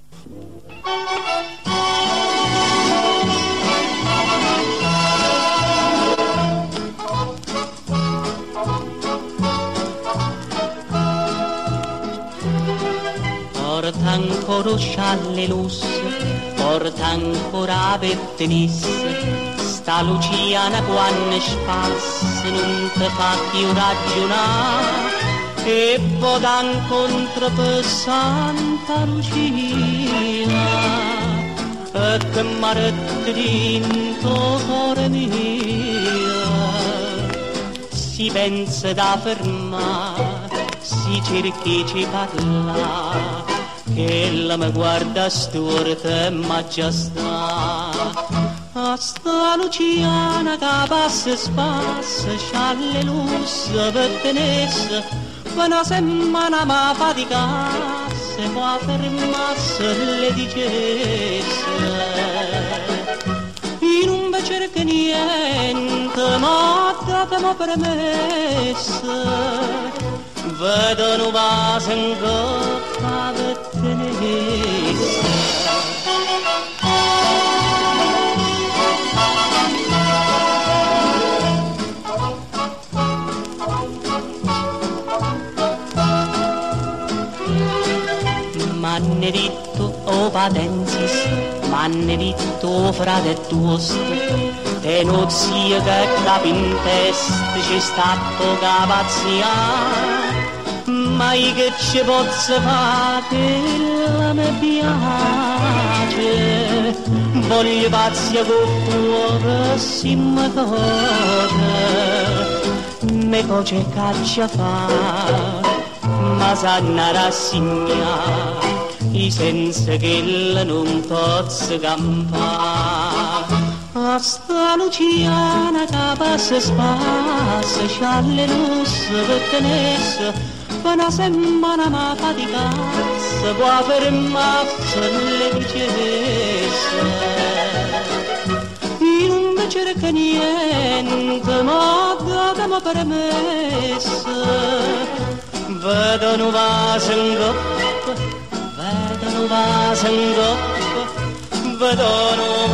Porta ancora scialle lusse, porta ancora pettenisse, sta Luciana quando spassa non te fa più ragionare, e vada incontro per Santa Lucia, e che m'arrette dentro cuore mio, si pensa da fermare, si cerchi di parlare, che ella mi guarda storta e maestà. Sta Luciana che passa e spassa, scialle lusse per tenesse, per una settimana ma faticasse, poi fermasse le dicesse. Io non mi cerco niente, ma datemi permesso, vedo un vaso in coppa per tenesse. M'hanno detto, oh patensis, m'hanno detto, oh frate tuosto, te non zio che capi in testa c'è stato capazia, ma io che ci posso fare che la mi piace, voglio pazzia con cuore si mi cose, me cose caccia fa, ma sanno rassegnare, senza che la non possa campare. Sta Luciana che passa e spassa, scialle lusse per tenesse, per una settimana ma faticasse, può fermarsi le dicesse. Io non mi cerco niente, ma datemi permesso, vedo un vaso in coppa, vedo un vaso in coppa, vedo un